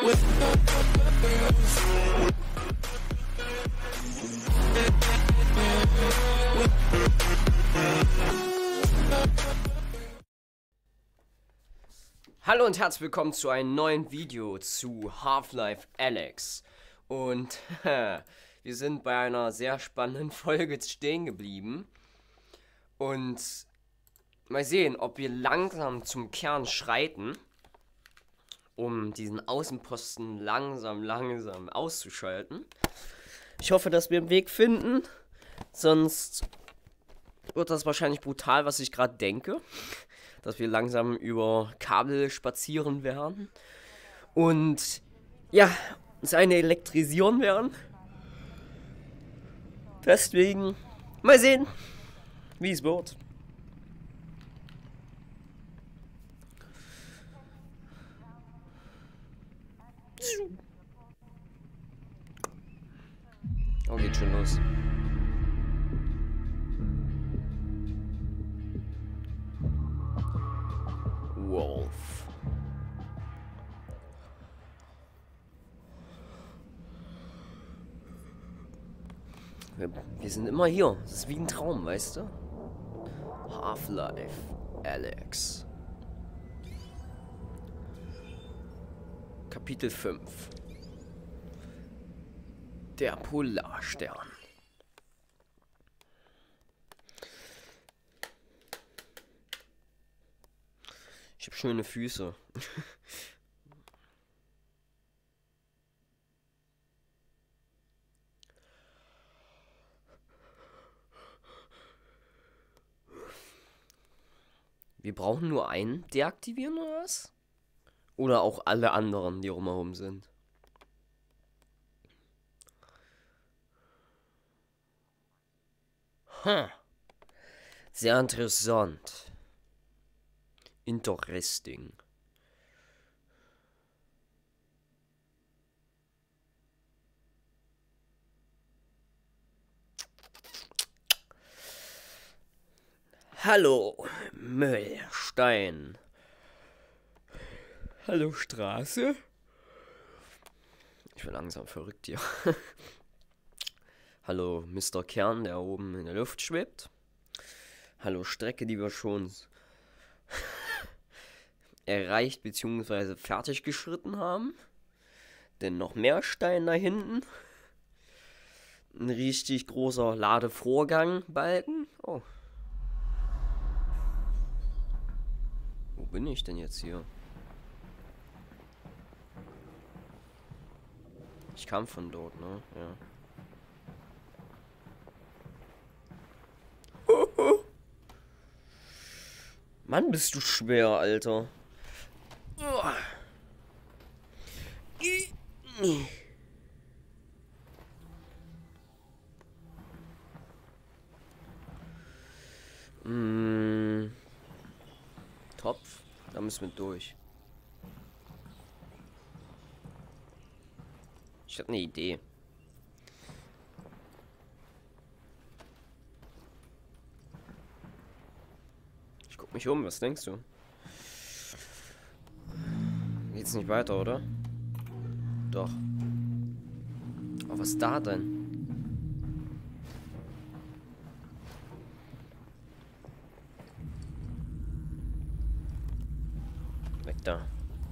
Hallo und herzlich willkommen zu einem neuen Video zu Half-Life Alyx. Und wir sind bei einer sehr spannenden Folge stehen geblieben. Und mal sehen, ob wir langsam zum Kern schreiten, um diesen Außenposten langsam auszuschalten. Ich hoffe, dass wir einen Weg finden, sonst wird das wahrscheinlich brutal, was ich gerade denke. Dass wir langsam über Kabel spazieren werden und ja, uns eine elektrisieren werden. Deswegen mal sehen, wie es wird. Oh, geht schon los. Wolf. Wir sind immer hier. Das ist wie ein Traum, weißt du? Half-Life Alyx. Kapitel 5. Der Polarstern. Ich habe schöne Füße. Wir brauchen nur einen deaktivieren oder was? Oder auch alle anderen, die rumherum sind. Sehr interessant. Interesting. Hallo, Müllstein. Hallo, Straße. Ich bin langsam verrückt hier. Hallo, Mr. Kern, der oben in der Luft schwebt. Hallo, Strecke, die wir schon erreicht bzw. fertig geschritten haben. Denn noch mehr Stein da hinten. Ein richtig großer Ladevorgang-Balken. Oh. Wo bin ich denn jetzt hier? Ich kam von dort, ne? Ja. Mann, bist du schwer, Alter. Topf, da müssen wir durch. Ich habe eine Idee. Ich guck mich um, was denkst du? Geht's nicht weiter, oder? Doch. Oh, was ist da denn? Weg da.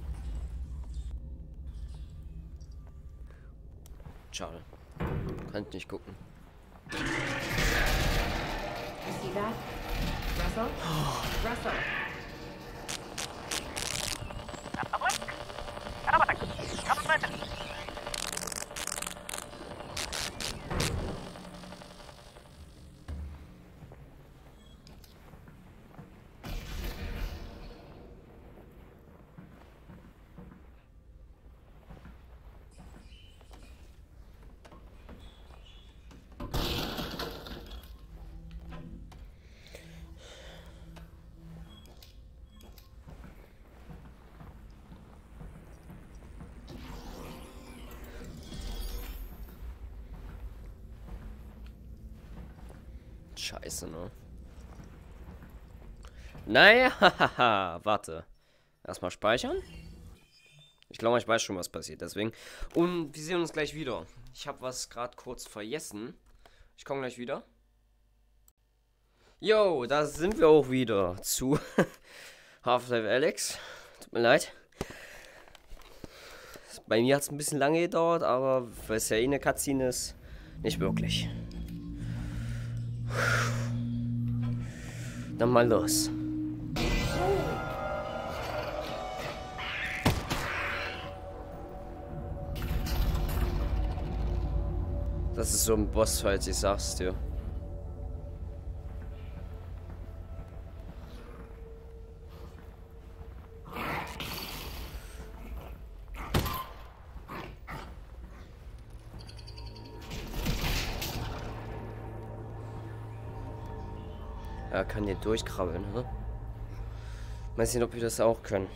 Schade. Kann ich nicht gucken. You see that? Russell? Russell! Scheiße, ne? Naja, hahaha, warte. Erstmal speichern. Ich glaube, ich weiß schon, was passiert. Deswegen. Und wir sehen uns gleich wieder. Ich habe was gerade kurz vergessen. Ich komme gleich wieder. Jo, da sind wir auch wieder zu Half-Life Alyx. Tut mir leid. Bei mir hat es ein bisschen lange gedauert, aber weil es ja eh eine Cutscene ist, nicht wirklich. Dann mal los. Das ist so ein Bossfight, ich sag's dir. Er kann hier durchkrabbeln, ne? Mal sehen, ob wir das auch können.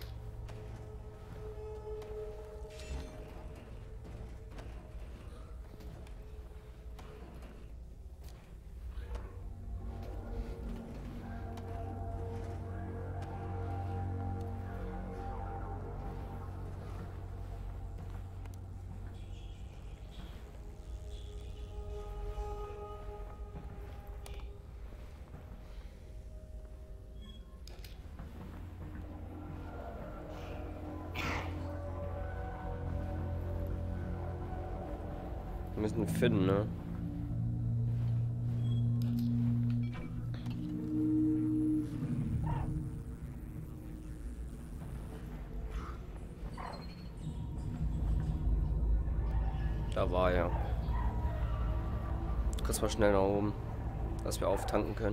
Wir müssen finden, ne? Da war er. Kurz mal schnell nach oben, dass wir auftanken können.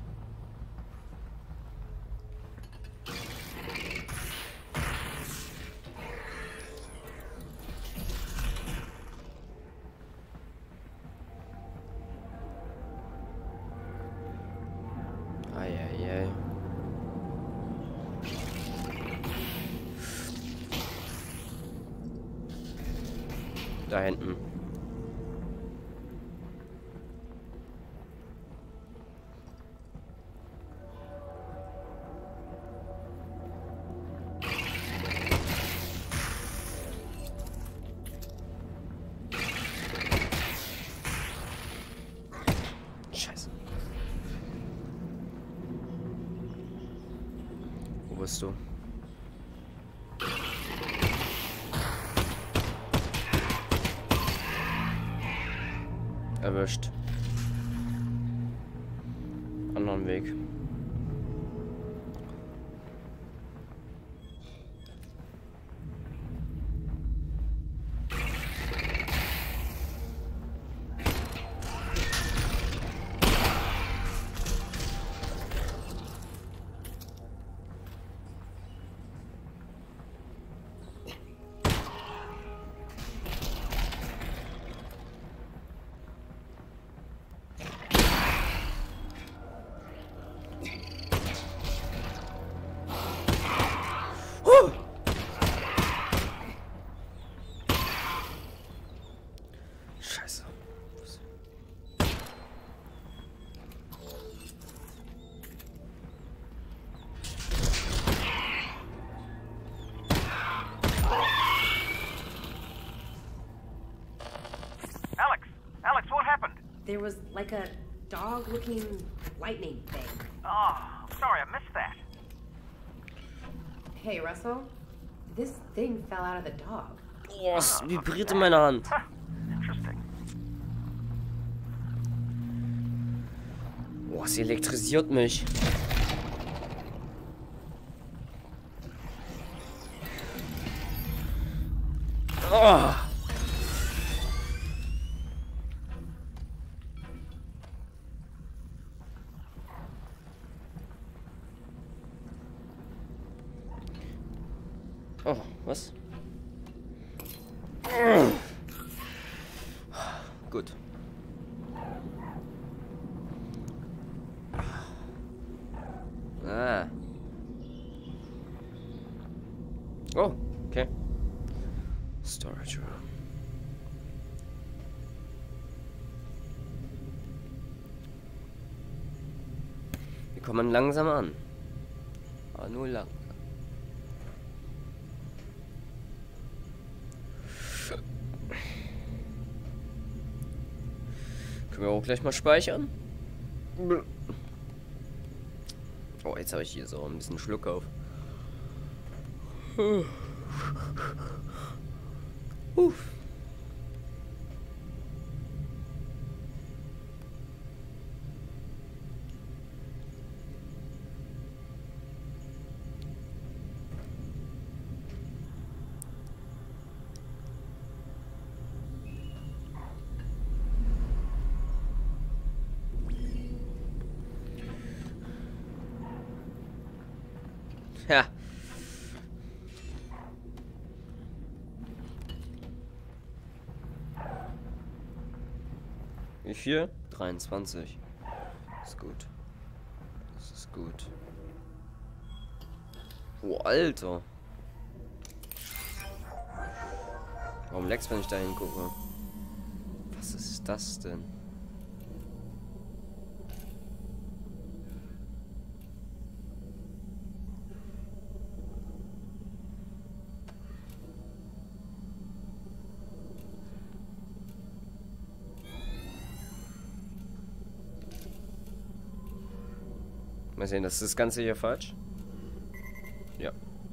Eieiei. Da hinten. Scheiße. Wo bist du? Erwischt. Anderen Weg. Scheiße. Alex, what happened? There was like a dog-looking lightning thing. Oh, I'm sorry, I missed that. Hey, Russell, this thing fell out of the dog. Boah, es vibriert in meiner Hand. Huh, interesting. Boah, sie elektrisiert mich. Oh. Oh, was? Gut. Ah. Oh, okay. Storage room. Wir kommen langsam an. Aber nur lang. Können wir auch gleich mal speichern? Oh, jetzt habe ich hier so ein bisschen Schluck auf. Ja. Wie viel? 23. Ist gut. Das ist gut. Oh, Alter. Warum leckst, wenn ich da hingucke? Was ist das denn? Mal sehen, ist das Ganze hier falsch? Ja.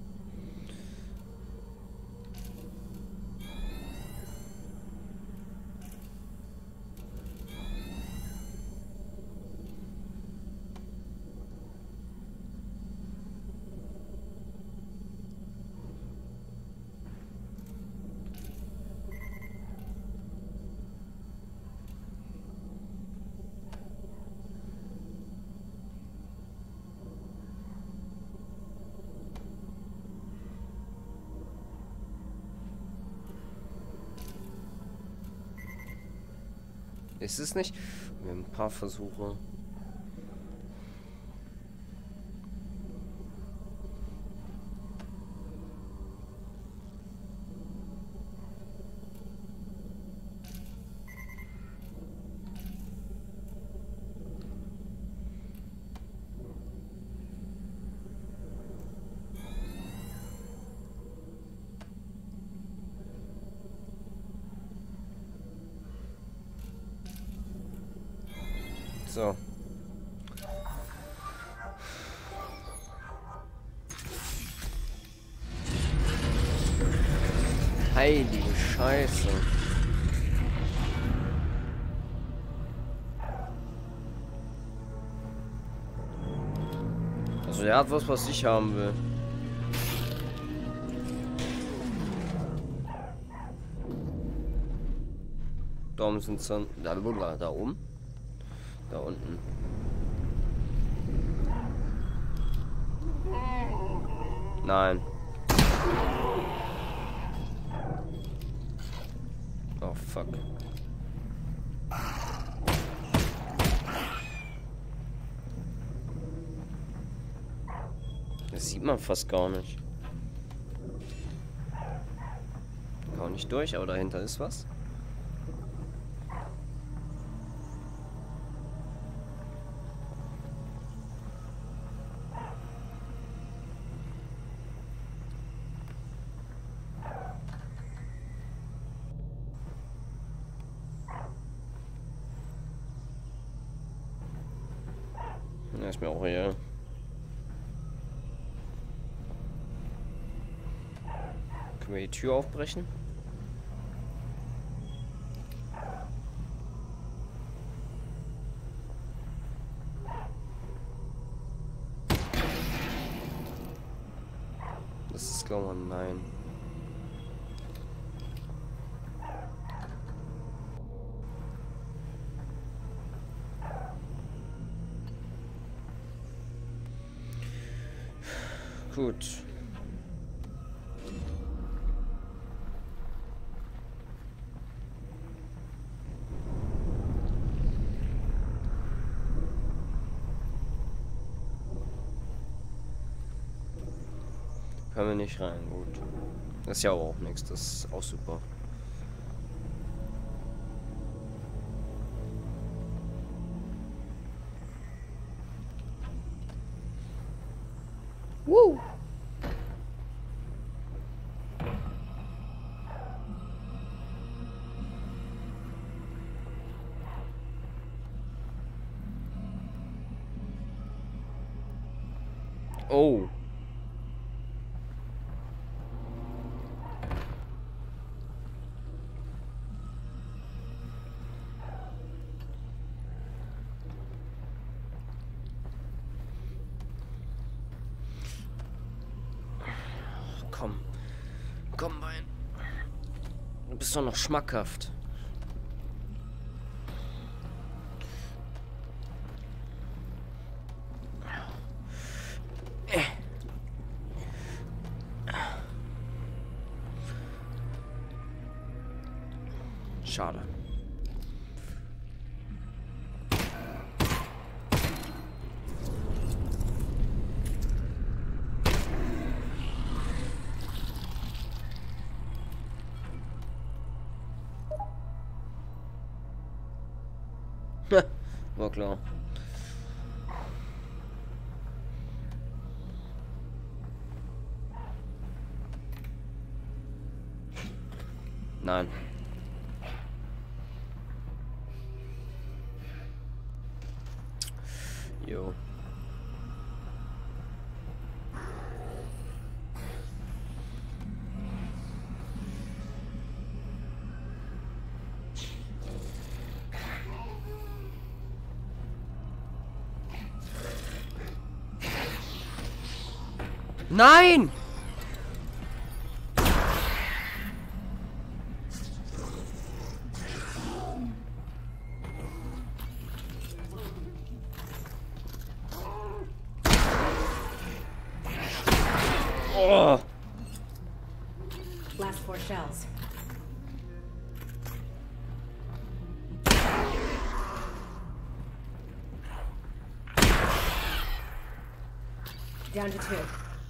Ist es nicht? Wir haben ein paar Versuche. So. Heilige Scheiße. Also er hat was ich haben will. Da oben sind dann da oben. Da unten. Nein. Oh fuck. Das sieht man fast gar nicht. Gar nicht durch, aber dahinter ist was. Ja, ist mir auch egal. Können wir die Tür aufbrechen? Das ist, glaube ich, nein. Gut. Können wir nicht rein, gut. Das ist ja auch nichts, das ist auch super. Woo! Oh. Komm. Komm rein. Du bist doch noch schmackhaft. Schade. War klar. Nein. Jo. Nein! Oh. Last 4 shells. Down to 2.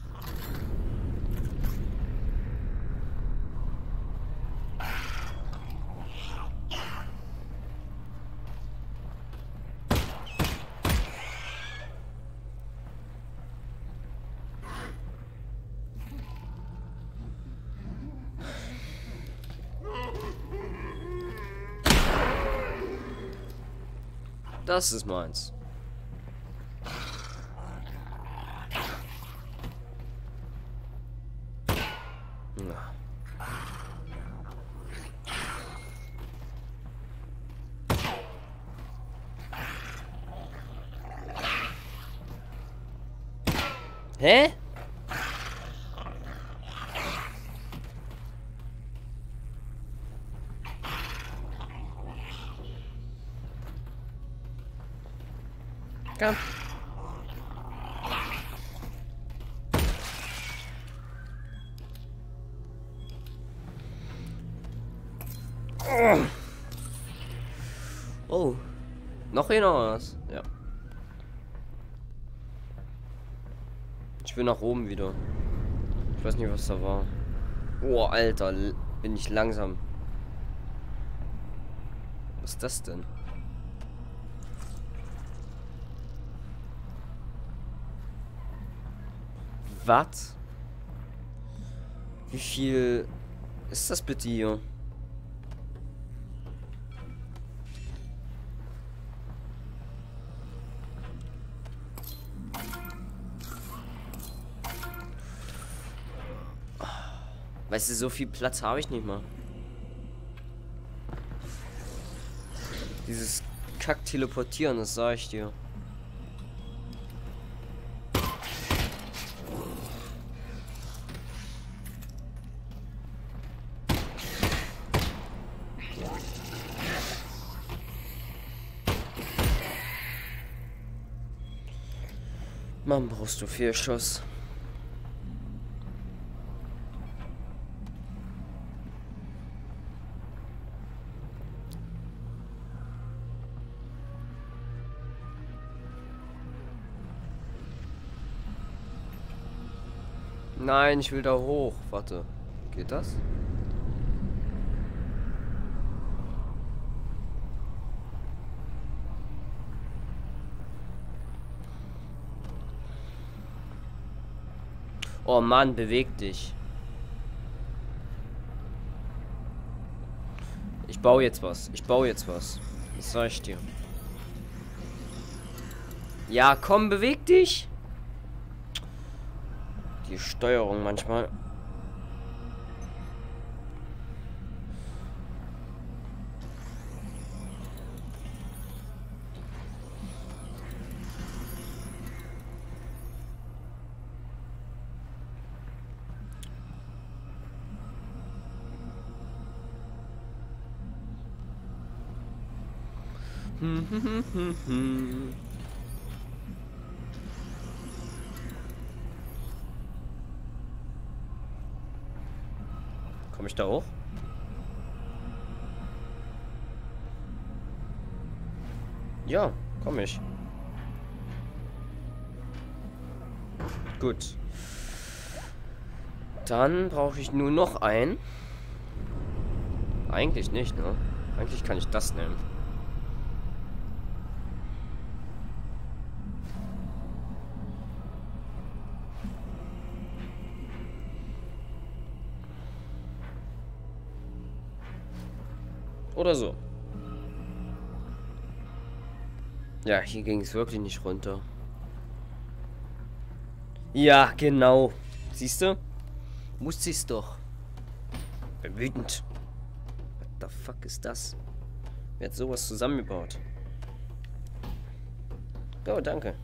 Das ist meins. Hä? Komm. Oh. Noch einer oder was? Ja. Ich will nach oben wieder. Ich weiß nicht, was da war. Oh, Alter. Bin ich langsam. Was ist das denn? Was? Wie viel ist das bitte hier? Weißt du, so viel Platz habe ich nicht mal. Dieses Kack-Teleportieren, das sage ich dir. Mann, brauchst du 4 Schuss. Nein, ich will da hoch. Warte. Geht das? Oh Mann, beweg dich. Ich baue jetzt was. Ich baue jetzt was. Das sag ich dir. Ja, komm, beweg dich. Die Steuerung manchmal. Komme ich da hoch? Ja, komme ich. Gut. Dann brauche ich nur noch einen. Eigentlich nicht, ne? Eigentlich kann ich das nehmen. Oder so. Ja, hier ging es wirklich nicht runter. Ja, genau. Siehst du? Wusste ich's doch. Bin wütend. What the fuck ist das? Wer hat sowas zusammengebaut? Oh, danke.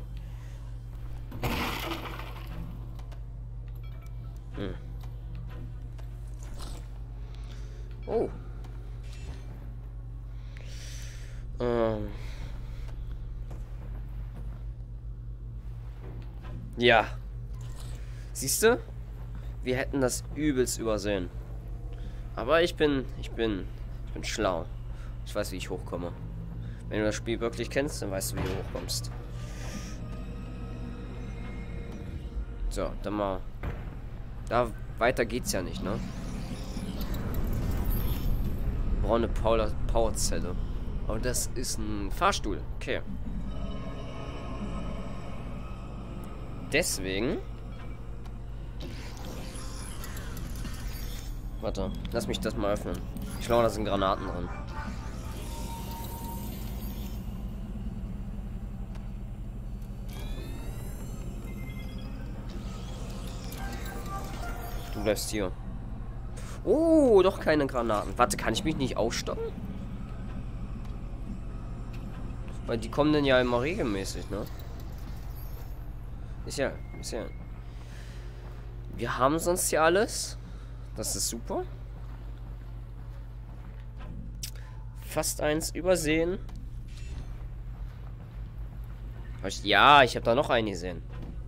Oh. Ja. Siehst du? Wir hätten das übelst übersehen. Aber ich bin schlau. Ich weiß, wie ich hochkomme. Wenn du das Spiel wirklich kennst, dann weißt du, wie du hochkommst. So, dann mal. Da weiter geht's ja nicht, ne? Braune Powerzelle. Aber das ist ein Fahrstuhl. Okay. Deswegen. Warte, lass mich das mal öffnen. Ich glaube, da sind Granaten drin. Du bleibst hier. Oh, doch keine Granaten. Warte, kann ich mich nicht aufstocken? Weil die kommen dann ja immer regelmäßig, ne? Ist ja. Wir haben sonst ja alles. Das ist super. Fast eins übersehen. Ja, ich habe da noch einen gesehen.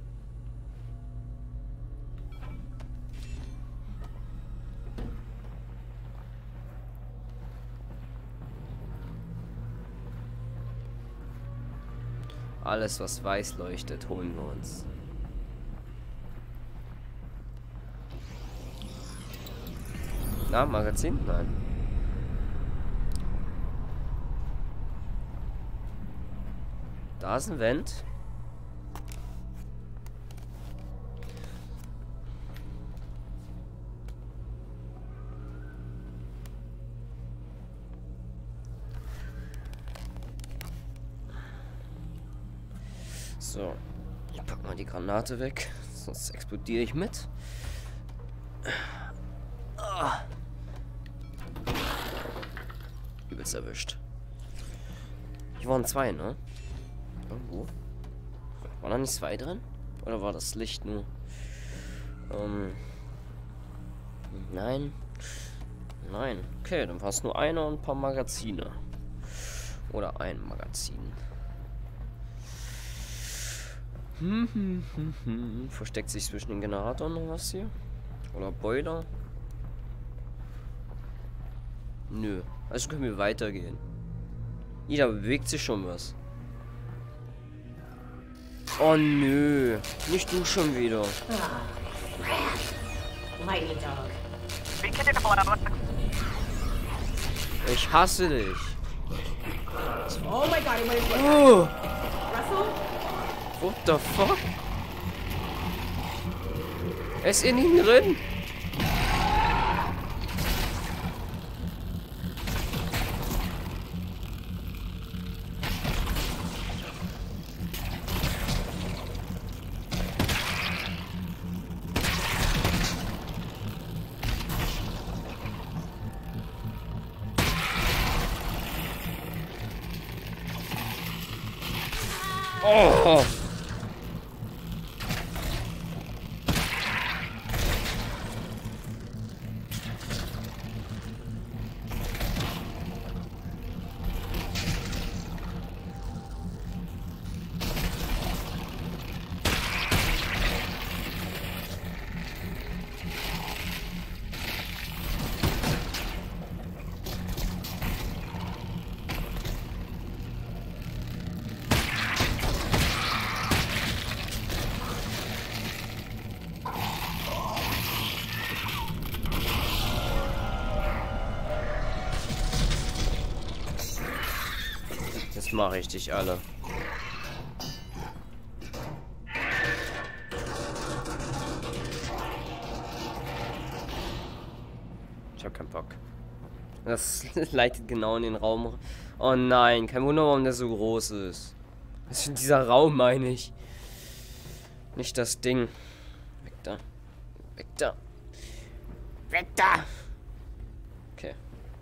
Alles, was weiß leuchtet, holen wir uns. Na, Magazin? Nein. Da ist ein Vent. So. Ich pack mal die Granate weg, sonst explodiere ich mit. Übelst erwischt. Hier waren zwei, ne? Irgendwo. Waren da nicht zwei drin? Oder war das Licht nur? Nein. Nein. Okay, dann war es nur einer und ein paar Magazine. Oder ein Magazin. Versteckt sich zwischen den Generatoren noch was hier? Oder Boiler? Nö. Also können wir weitergehen. Da bewegt sich schon was. Oh nö. Nicht du schon wieder. Lightning dog. Ich hasse dich. Oh my god, what is it? Oh. Russell? What the fuck? Er ist in ihm drin. Oh! Das mache ich dich alle. Ich hab keinen Bock. Das leitet genau in den Raum. Oh nein, kein Wunder, warum der so groß ist. Das ist dieser Raum, meine ich. Nicht das Ding. Weg da. Weg da. Weg da! Okay.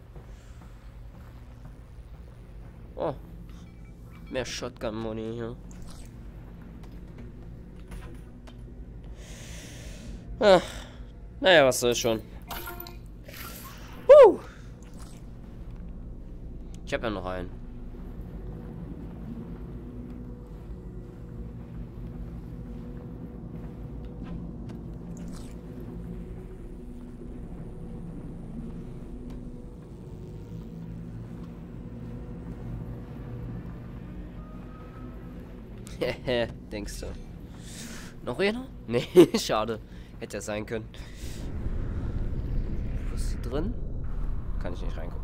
Oh. Mehr Shotgun-Money hier. Ah. Naja, was soll schon. Ich habe ja noch einen. Denkst du? Noch einer? Nee, schade. Hätte ja sein können. Was ist hier drin? Kann ich nicht reingucken.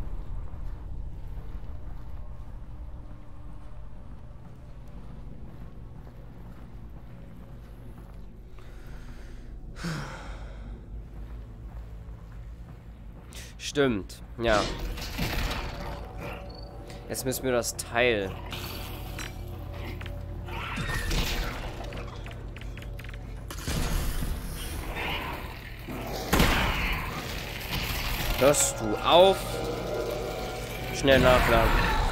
Stimmt, ja. Jetzt müssen wir das Teil. Hörst du auf? Schnell nachladen.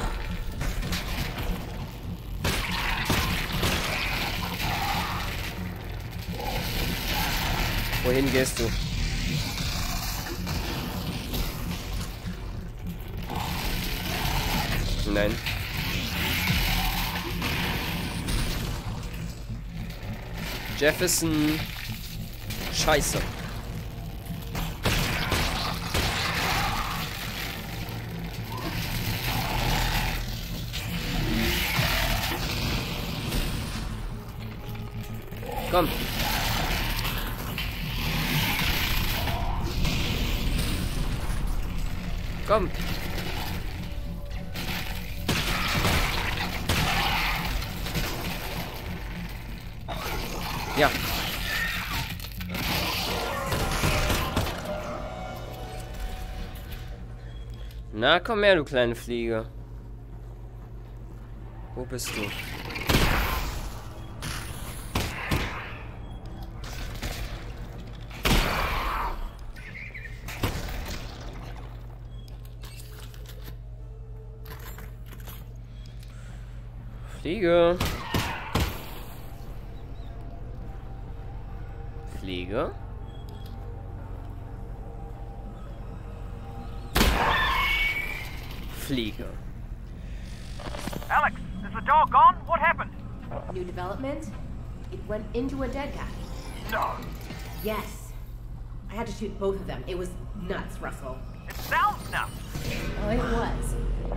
Wohin gehst du? Nein. Jefferson. Scheiße. Komm. Komm. Ja. Na, komm her, du kleine Fliege. Wo bist du? Fliege. Fliege. Fliege. Alex, is the dog gone? What happened? New development? It went into a dead guy. No. Yes. I had to shoot both of them. It was nuts, Russell. It sounds nuts. Oh, it was.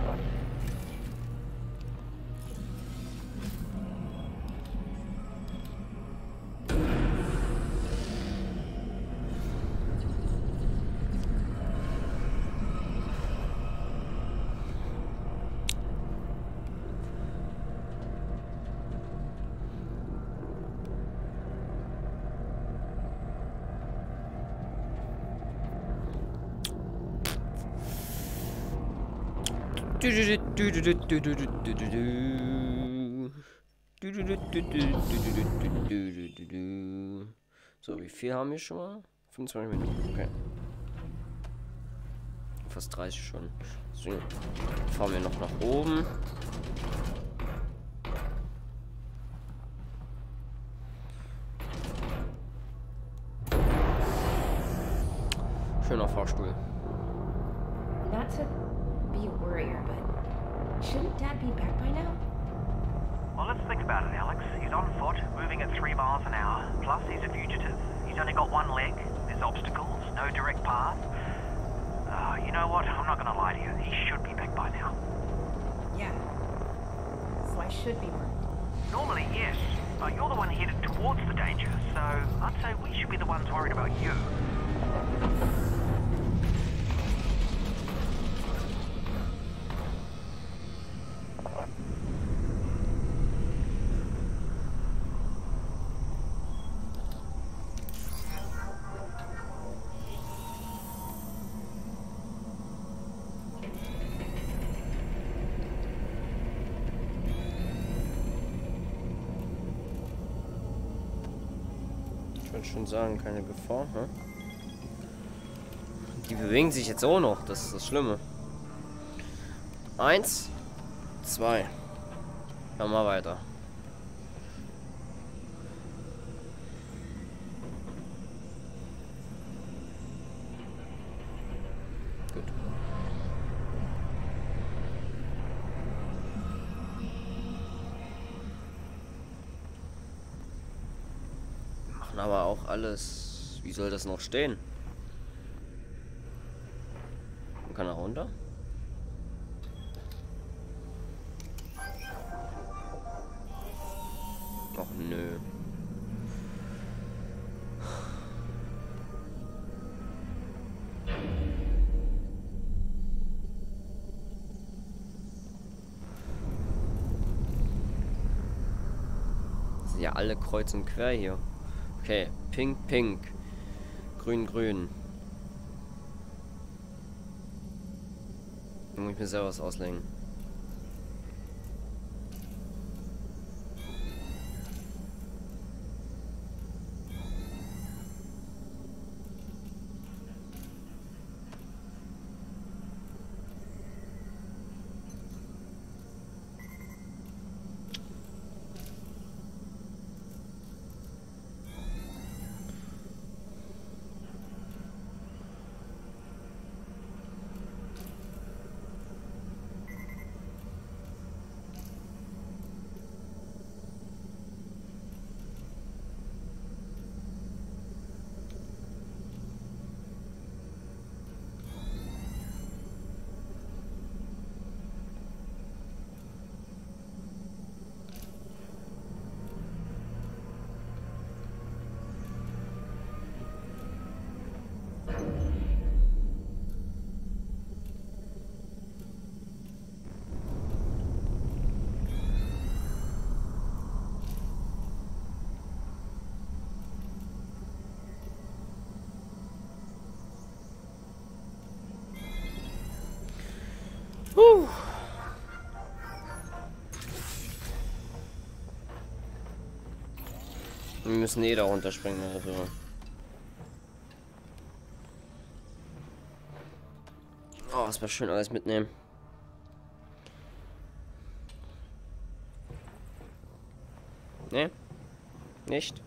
So, wie viel haben wir schon mal? 25 Minuten, okay. Fast 30 schon. So, fahren wir noch nach oben. Schöner Fahrstuhl. Not to be a worrier, but shouldn't Dad be back by now? Well, let's think about it, Alex. He's on foot, moving at 3 miles an hour. Plus, he's a fugitive. He's only got one leg. There's obstacles, no direct path. You know what? I'm not going to lie to you. He should be back by now. Yeah. So I should be worried. Normally, yes. But you're the one headed towards the danger, so I'd say we should be the ones worried about you. Ich würde schon sagen, keine Gefahr, ne? Die bewegen sich jetzt auch noch, das ist das Schlimme. 1, 2. Dann mal weiter. Gut. Machen aber auch alles. Wie soll das noch stehen? Man kann da runter. Ach nö. Das sind ja alle kreuz und quer hier. Okay, pink, pink. Grün, grün. Da muss ich mir selber was auslegen. Wir müssen eh da runterspringen, also. Oh, es war schön alles mitnehmen. Ne? Nicht?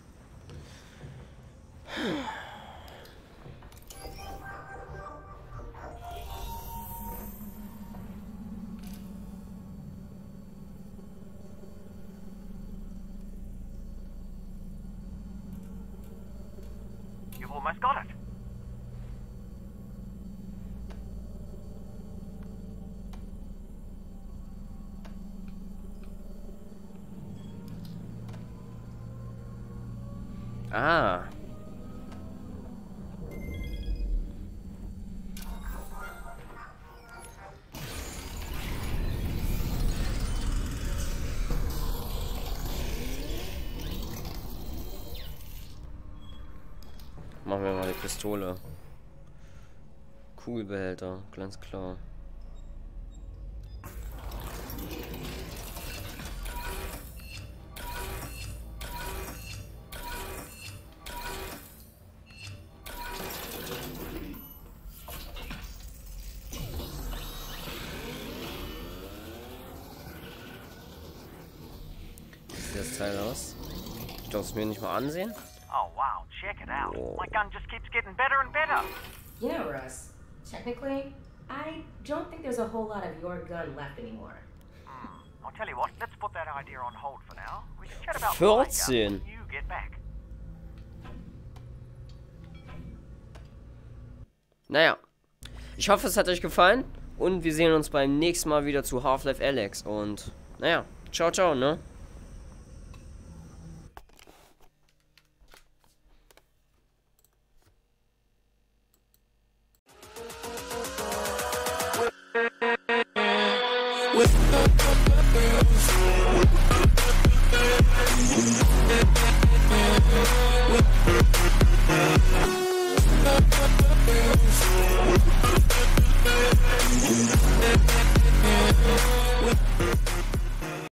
You've almost got it. Ah. Machen wir mal die Pistole. Kugelbehälter, ganz klar. Wie sieht das Teil aus? Ich darf es mir nicht mal ansehen. Oh, wow. Check it out. My gun just keeps getting better and better. You know, Russ, technically, I don't think there's a whole lot of your gun left anymore. I'll tell you what, let's put that idea on hold for now. We can chat about 14. when you get back. Naja, ich hoffe, es hat euch gefallen und wir sehen uns beim nächsten Mal wieder zu Half-Life Alyx und naja, ciao, ciao, ne? We'll be right back.